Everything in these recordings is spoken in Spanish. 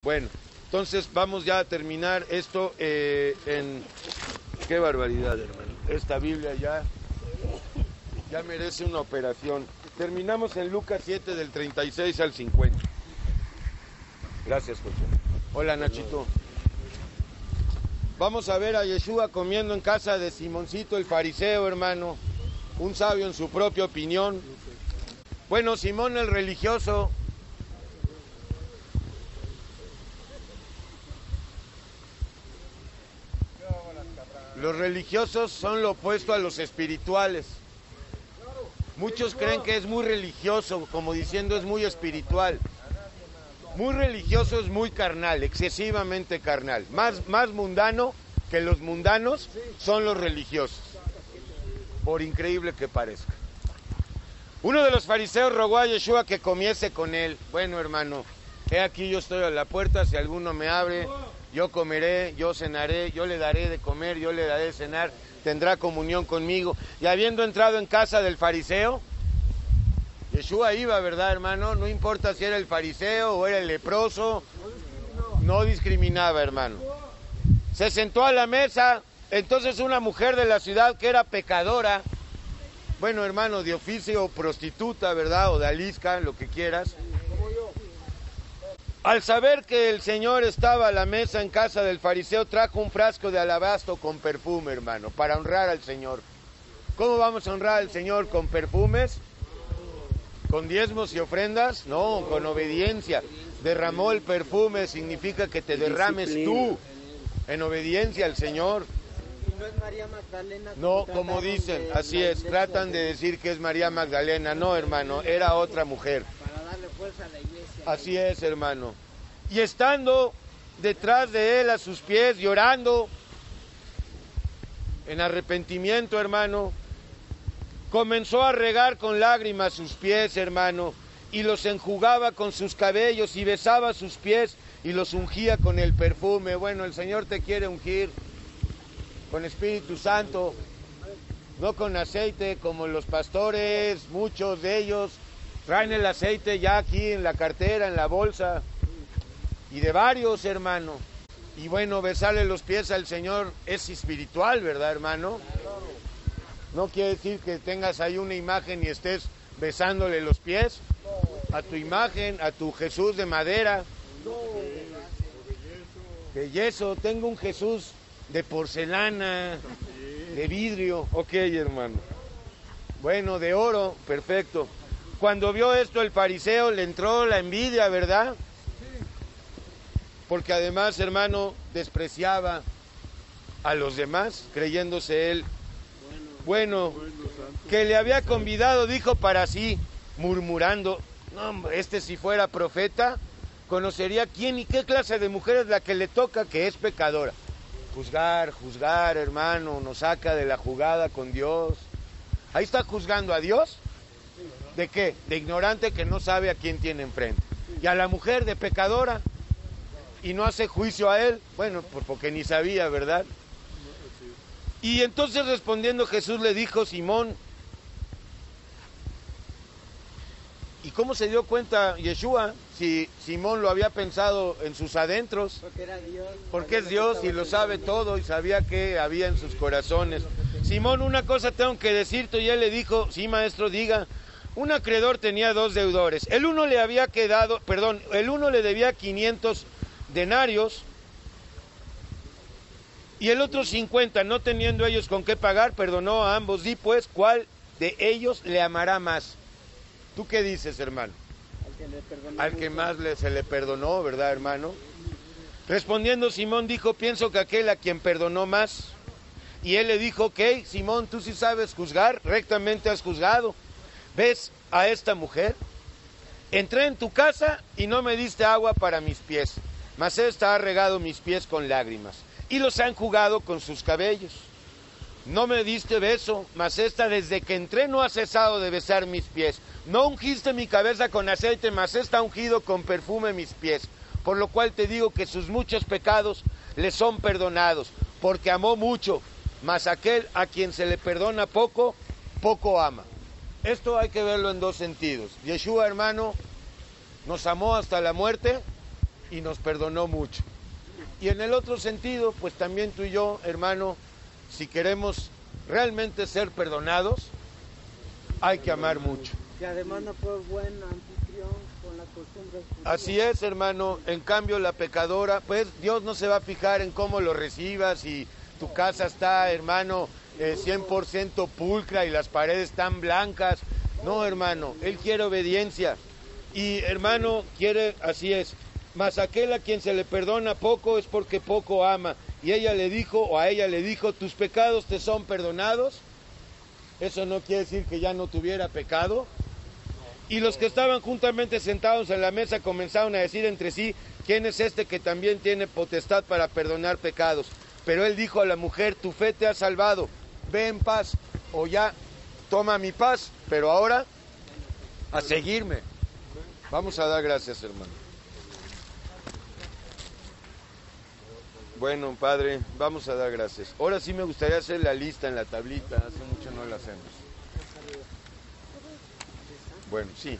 Bueno, entonces vamos ya a terminar esto ¡Qué barbaridad, hermano! Esta Biblia ya merece una operación. Terminamos en Lucas 7 del 36 al 50. Gracias, José. Hola, Nachito. Vamos a ver a Yeshua comiendo en casa de Simoncito el fariseo, hermano. Un sabio en su propia opinión. Bueno, Simón el religioso. Los religiosos son lo opuesto a los espirituales. Muchos creen que es muy religioso, como diciendo es muy espiritual. Muy religioso es muy carnal, excesivamente carnal. Más mundano que los mundanos son los religiosos, por increíble que parezca. Uno de los fariseos rogó a Yeshua que comiese con él. Bueno, hermano, he aquí yo estoy a la puerta, si alguno me abre, yo comeré, yo cenaré, yo le daré de comer, yo le daré de cenar, tendrá comunión conmigo. Y habiendo entrado en casa del fariseo, Yeshua iba, ¿verdad, hermano? No importa si era el fariseo o era el leproso, no discriminaba, hermano. Se sentó a la mesa, entonces una mujer de la ciudad que era pecadora, bueno, hermano, de oficio prostituta, ¿verdad? O de alisca, lo que quieras. Al saber que el Señor estaba a la mesa en casa del fariseo, trajo un frasco de alabastro con perfume, hermano, para honrar al Señor. ¿Cómo vamos a honrar al Señor? ¿Con perfumes? ¿Con diezmos y ofrendas? No, con obediencia. Derramó el perfume, significa que te derrames tú en obediencia al Señor. ¿No es María Magdalena? No, como dicen, así es, tratan de decir que es María Magdalena. No, hermano, era otra mujer. Para darle fuerza a la iglesia. Así es, hermano. Y estando detrás de él a sus pies, llorando, en arrepentimiento, hermano, comenzó a regar con lágrimas sus pies, hermano, y los enjugaba con sus cabellos y besaba sus pies y los ungía con el perfume. Bueno, el Señor te quiere ungir con Espíritu Santo, no con aceite como los pastores, muchos de ellos traen el aceite ya aquí en la cartera, en la bolsa, y de varios, hermano. Y bueno, besarle los pies al Señor es espiritual, ¿verdad, hermano? No quiere decir que tengas ahí una imagen y estés besándole los pies a tu imagen, a tu Jesús de madera, de yeso. Tengo un Jesús de porcelana, de vidrio. Ok, hermano. Bueno, de oro, perfecto. Cuando vio esto el fariseo le entró la envidia, ¿verdad? Porque además, hermano, despreciaba a los demás, creyéndose él bueno, que le había convidado, dijo para sí, murmurando, no, hombre, si fuera profeta, conocería quién y qué clase de mujer es la que le toca, que es pecadora. Juzgar, hermano, nos saca de la jugada con Dios. Ahí está juzgando a Dios. ¿De qué? De ignorante que no sabe a quién tiene enfrente. Y a la mujer de pecadora. Y no hace juicio a él. Bueno, porque ni sabía, ¿verdad? Y entonces respondiendo Jesús le dijo, Simón, ¿y cómo se dio cuenta Yeshua si Simón lo había pensado en sus adentros? Porque era Dios. Porque es Dios y lo sabe todo y sabía qué había en sus corazones. Simón, una cosa tengo que decirte. Y él le dijo, sí, maestro, diga. Un acreedor tenía 2 deudores. El uno le debía 500 denarios y el otro 50, no teniendo ellos con qué pagar, perdonó a ambos. Di pues, ¿cuál de ellos le amará más? ¿Tú qué dices, hermano? Al que más se le perdonó, ¿verdad, hermano? Respondiendo Simón dijo, pienso que aquel a quien perdonó más. Y él le dijo, ok, Simón, tú sí sabes juzgar, rectamente has juzgado. ¿Ves a esta mujer? Entré en tu casa y no me diste agua para mis pies, mas esta ha regado mis pies con lágrimas y los ha enjugado con sus cabellos. No me diste beso, mas esta desde que entré no ha cesado de besar mis pies. No ungiste mi cabeza con aceite, mas esta ha ungido con perfume mis pies. Por lo cual te digo que sus muchos pecados le son perdonados, porque amó mucho, mas aquel a quien se le perdona poco, poco ama. Esto hay que verlo en 2 sentidos. Yeshua, hermano, nos amó hasta la muerte y nos perdonó mucho. Y en el otro sentido, pues también tú y yo, hermano, si queremos realmente ser perdonados, hay que amar mucho. Que además no fue buen anfitrión con la costumbre. Así es, hermano. En cambio, la pecadora, pues Dios no se va a fijar en cómo lo recibas y tu casa está, hermano, 100% pulcra y las paredes están blancas. No, hermano, Él quiere obediencia. Y, hermano, quiere, así es. Mas aquel a quien se le perdona poco es porque poco ama. Y ella le dijo, o a ella le dijo, tus pecados te son perdonados. Eso no quiere decir que ya no tuviera pecado. Y los que estaban juntamente sentados en la mesa comenzaron a decir entre sí, ¿quién es este que también tiene potestad para perdonar pecados? Pero él dijo a la mujer, tu fe te ha salvado, ve en paz, o ya toma mi paz, pero ahora a seguirme. Vamos a dar gracias, hermano. Bueno, Padre, vamos a dar gracias. Ahora sí me gustaría hacer la lista en la tablita, hace mucho no la hacemos. Bueno, sí.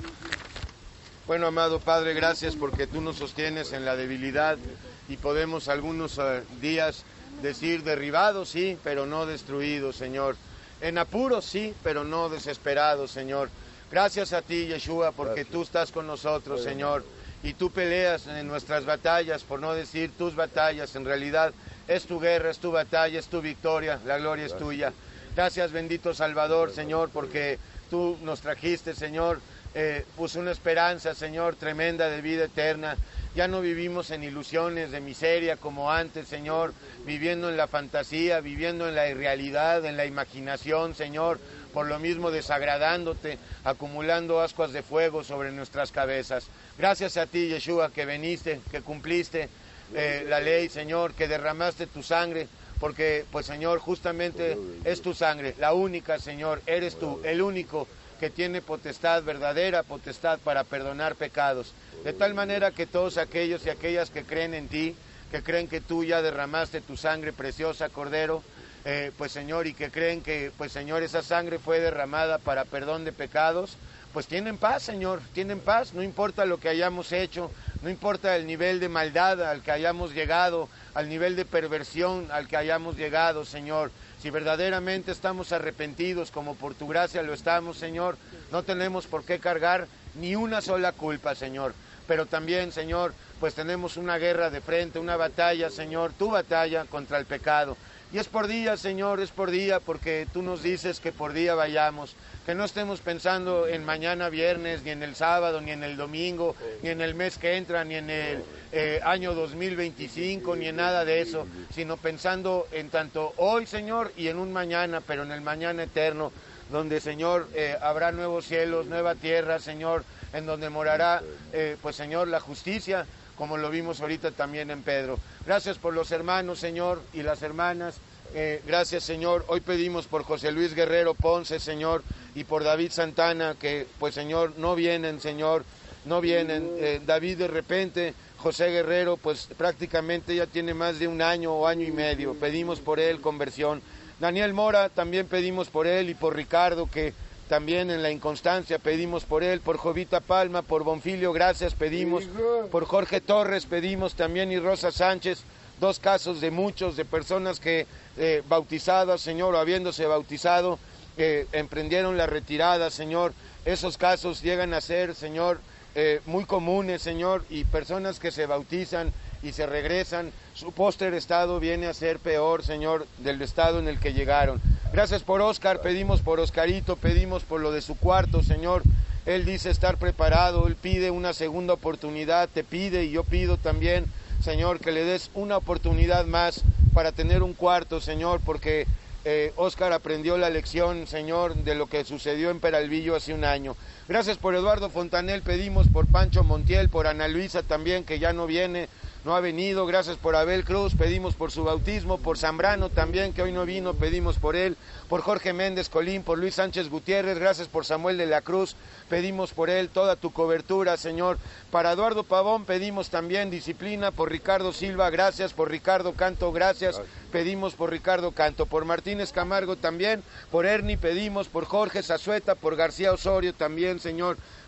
Bueno, amado Padre, gracias porque tú nos sostienes en la debilidad y podemos algunos días decir derribados, sí, pero no destruidos, Señor. En apuros, sí, pero no desesperados, Señor. Gracias a ti, Yeshua, porque tú estás con nosotros, Señor. Y tú peleas en nuestras batallas, por no decir tus batallas, en realidad es tu guerra, es tu batalla, es tu victoria, la gloria es tuya. Gracias, bendito Salvador, Señor, porque tú nos trajiste, Señor, pues una esperanza, Señor, tremenda de vida eterna. Ya no vivimos en ilusiones de miseria como antes, Señor, viviendo en la fantasía, viviendo en la irrealidad, en la imaginación, Señor, por lo mismo desagradándote, acumulando ascuas de fuego sobre nuestras cabezas. Gracias a ti, Yeshua, que viniste, que cumpliste la ley, Señor, que derramaste tu sangre, porque, pues, Señor, justamente es tu sangre, la única, Señor, eres tú, el único que tiene potestad, verdadera potestad para perdonar pecados. De tal manera que todos aquellos y aquellas que creen en ti, que creen que tú ya derramaste tu sangre preciosa, Cordero, pues, Señor, y que creen que, pues, Señor, esa sangre fue derramada para perdón de pecados, pues tienen paz, Señor, tienen paz, no importa lo que hayamos hecho, no importa el nivel de maldad al que hayamos llegado, al nivel de perversión al que hayamos llegado, Señor. Si verdaderamente estamos arrepentidos, como por tu gracia lo estamos, Señor, no tenemos por qué cargar ni una sola culpa, Señor. Pero también, Señor, pues tenemos una guerra de frente, una batalla, Señor, tu batalla contra el pecado. Y es por día, Señor, es por día, porque tú nos dices que por día vayamos, que no estemos pensando en mañana viernes, ni en el sábado, ni en el domingo, ni en el mes que entra, ni en el año 2025, ni en nada de eso, sino pensando en tanto hoy, Señor, y en un mañana, pero en el mañana eterno, donde, Señor, habrá nuevos cielos, nueva tierra, Señor, en donde morará, pues, Señor, la justicia, como lo vimos ahorita también en Pedro. Gracias por los hermanos, Señor, y las hermanas. Gracias, Señor. Hoy pedimos por José Luis Guerrero Ponce, Señor, y por David Santana, que, pues, Señor, no vienen, Señor, no vienen. David, de repente, José Guerrero, pues, prácticamente ya tiene más de un año o año y medio. Pedimos por él conversión. Daniel Mora, también pedimos por él, y por Ricardo, que también en la inconstancia pedimos por él, por Jovita Palma, por Bonfilio, gracias, pedimos, por Jorge Torres pedimos también, y Rosa Sánchez, 2 casos de muchos, de personas que bautizadas, Señor, o habiéndose bautizado, emprendieron la retirada, Señor. Esos casos llegan a ser, Señor, muy comunes, Señor, y personas que se bautizan y se regresan, su póster estado viene a ser peor, Señor, del estado en el que llegaron. Gracias por Oscar, pedimos por Oscarito, pedimos por lo de su cuarto, Señor. Él dice estar preparado, él pide una segunda oportunidad, te pide, y yo pido también, Señor, que le des una oportunidad más para tener un cuarto, Señor, porque Oscar aprendió la lección, Señor, de lo que sucedió en Peralvillo hace un año. Gracias por Eduardo Fontanel, pedimos por Pancho Montiel, por Ana Luisa también, que ya no viene, no ha venido. Gracias por Abel Cruz, pedimos por su bautismo, por Zambrano también, que hoy no vino, pedimos por él, por Jorge Méndez Colín, por Luis Sánchez Gutiérrez, gracias por Samuel de la Cruz, pedimos por él toda tu cobertura, Señor. Para Eduardo Pavón pedimos también disciplina, por Ricardo Silva, gracias, por Ricardo Canto, gracias, pedimos por Ricardo Canto, por Martínez Camargo también, por Ernie pedimos, por Jorge Zazueta, por García Osorio también, Señor.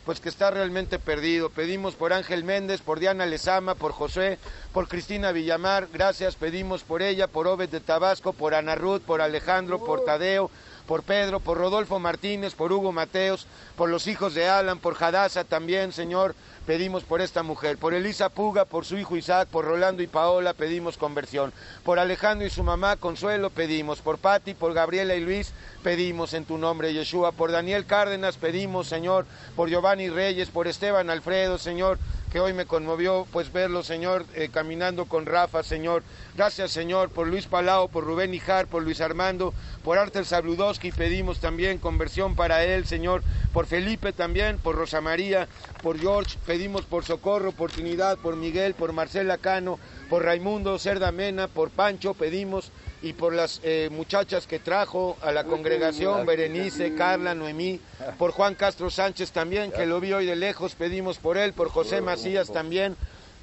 pues que está realmente perdido. Pedimos por Ángel Méndez, por Diana Lezama, por José, por Cristina Villamar, gracias, pedimos por ella, por Obed de Tabasco, por Ana Ruth, por Alejandro, por Tadeo, por Pedro, por Rodolfo Martínez, por Hugo Mateos, por los hijos de Alan, por Hadassah también, Señor, pedimos por esta mujer, por Elisa Puga, por su hijo Isaac, por Rolando y Paola, pedimos conversión, por Alejandro y su mamá, Consuelo, pedimos, por Pati, por Gabriela y Luis, pedimos en tu nombre, Yeshua, por Daniel Cárdenas, pedimos, Señor, por Giovanni Reyes, por Esteban Alfredo, Señor, que hoy me conmovió pues verlo, Señor, caminando con Rafa, Señor. Gracias, Señor, por Luis Palao, por Rubén Ijar, por Luis Armando, por Arter Sabludowski, pedimos también conversión para él, Señor, por Felipe también, por Rosa María, por George, pedimos por Socorro, por Trinidad, por Miguel, por Marcela Cano, por Raimundo Cerda Mena, por Pancho, pedimos, y por las muchachas que trajo a la congregación, Berenice, Carla, Noemí, por Juan Castro Sánchez también, que lo vi hoy de lejos, pedimos por él, por José Macías también,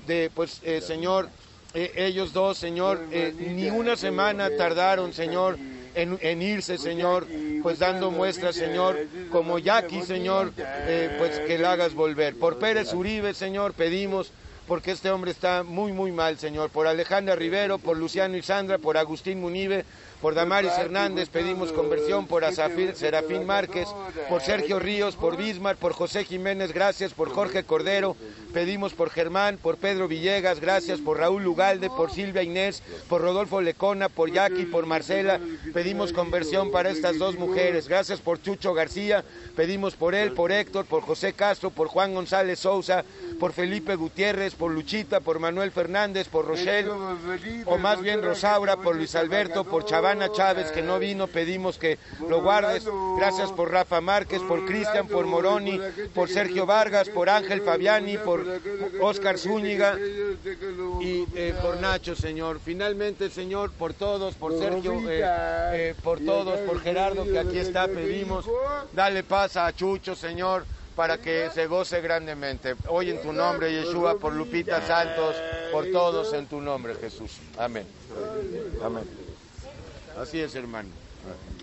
Señor, ellos dos, Señor, ni una semana tardaron, Señor, en irse, Señor, pues dando muestras, Señor, como Jackie, Señor, pues que la hagas volver. Por Pérez Uribe, Señor, pedimos, porque este hombre está muy, muy mal, Señor. Por Alejandra Rivero, por Luciano y Sandra, por Agustín Munive, por Damaris Hernández, pedimos conversión, por Serafín Márquez, por Sergio Ríos, por Bismar, por José Jiménez, gracias, por Jorge Cordero, pedimos por Germán, por Pedro Villegas, gracias, por Raúl Ugalde, por Silvia Inés, por Rodolfo Lecona, por Jackie, por Marcela, pedimos conversión para estas dos mujeres, gracias por Chucho García, pedimos por él, por Héctor, por José Castro, por Juan González Sousa, por Felipe Gutiérrez, por Luchita, por Manuel Fernández, por Rochelle, o más bien Rosaura, por Luis Alberto, por Chavana Chávez, que no vino, pedimos que lo guardes, gracias por Rafa Márquez, por Cristian, por Moroni, por Sergio Vargas, por Ángel Fabiani, por Oscar Zúñiga y por Nacho, Señor. Finalmente, Señor, por todos, por Sergio, por todos, por Gerardo, que aquí está, pedimos, dale paz a Chucho, Señor, para que se goce grandemente. Hoy en tu nombre, Yeshua, por Lupita Santos, por todos en tu nombre, Jesús. Amén. Amén. Así es, hermano.